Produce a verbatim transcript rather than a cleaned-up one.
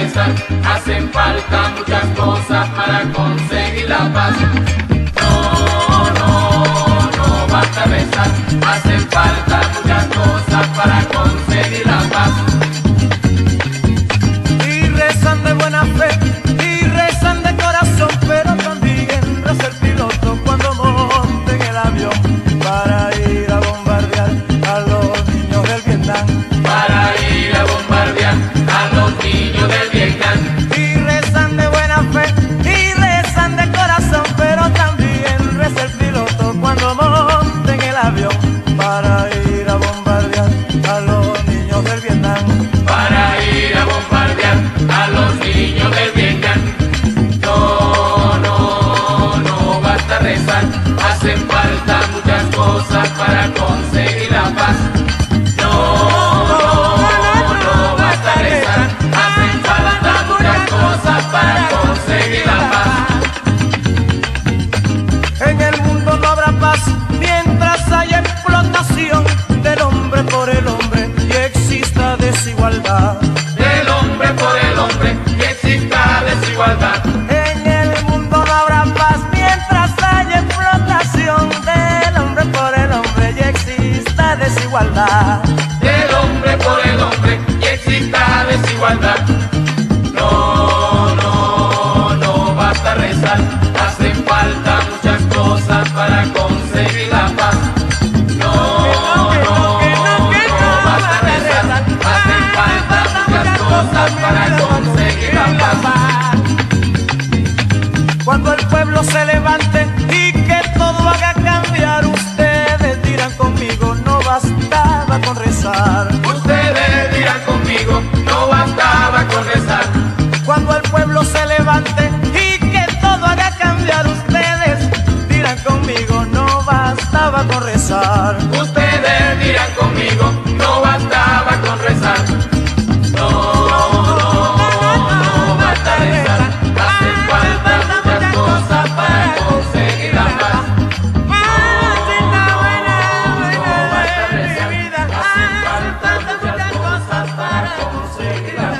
rezar, hacen falta muchas cosas para conseguir la paz. No, no, no basta rezar, hacen falta muchas cosas para conseguir la paz. Y rezan de buena fe, y rezan de corazón, pero también reza el piloto cuando monte en el avión para ir a bombardear a los niños del Vietnam. Para ir a bombardear a los niños del Vietnam. Y rezan de buena fe, y rezan de corazón, pero también reza el piloto cuando monte en el avión para ir a bombardear a los niños del Vietnam. Para ir a bombardear a los niños del Vietnam. No, no, no basta rezar, hacen falta muchas cosas para conseguir la paz. No, no, no basta rezar, hacen falta muchas cosas para conseguir la paz. En el mundo no habrá paz mientras haya explotación del hombre por el hombre y exista desigualdad. Del hombre por el hombre y exista desigualdad. En el mundo no habrá paz mientras haya explotación del hombre por el hombre y exista desigualdad. Del hombre por el hombre y exista desigualdad. No, no, no basta rezar, hacen falta muchas cosas para conseguir la paz. No, no, no basta rezar, hacen falta muchas cosas para conseguir la paz. Cuando el pueblo se levante y que todo haga cambiar, ustedes dirán conmigo, no bastaba con rezar. Ustedes dirán conmigo, no bastaba con rezar. Cuando el pueblo se levante y que todo haga cambiar, ustedes dirán conmigo, no bastaba con rezar. Ustedes dirán conmigo, no bastaba con rezar. No, no, no basta rezar, hacen falta muchas cosas para conseguir la paz. No basta rezar, hacen falta muchas cosas para conseguir la paz.